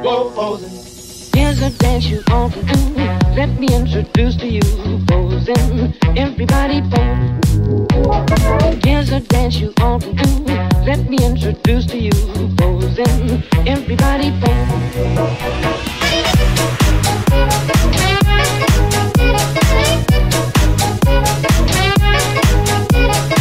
Whoa, posing. Here's a dance you ought to do. Let me introduce to you posing. Everybody pose. Here's a dance you ought to do. Let me introduce to you posing. Everybody pose.